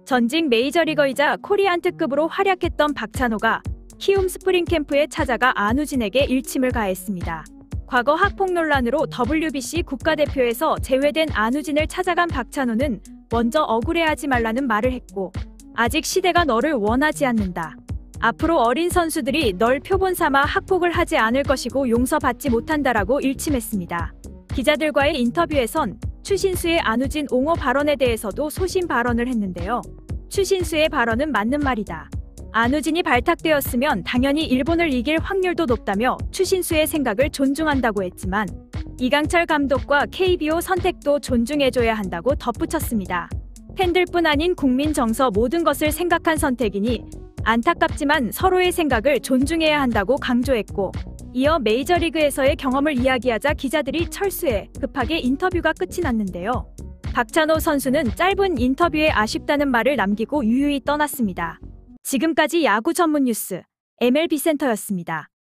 전직 메이저리거이자 코리안 특급으로 활약했던 박찬호가 키움 스프링캠프에 찾아가 안우진에게 일침을 가했습니다. 과거 학폭 논란으로 WBC 국가대표에서 제외된 안우진을 찾아간 박찬호는 먼저 억울해하지 말라는 말을 했고, 아직 시대가 너를 원하지 않는다. 앞으로 어린 선수들이 널 표본 삼아 학폭을 하지 않을 것이고 용서받지 못한다라고 일침했습니다. 기자들과의 인터뷰에선 추신수의 안우진 옹호 발언에 대해서도 소신 발언을 했는데요. 추신수의 발언은 맞는 말이다. 안우진이 발탁되었으면 당연히 일본을 이길 확률도 높다며 추신수의 생각을 존중한다고 했지만 이강철 감독과 KBO 선택도 존중해줘야 한다고 덧붙였습니다. 팬들뿐 아닌 국민 정서 모든 것을 생각한 선택이니 안타깝지만 서로의 생각을 존중해야 한다고 강조했고, 이어 메이저리그에서의 경험을 이야기하자 기자들이 철수해 급하게 인터뷰가 끝이 났는데요. 박찬호 선수는 짧은 인터뷰에 아쉽다는 말을 남기고 유유히 떠났습니다. 지금까지 야구 전문 뉴스 MLB 센터였습니다.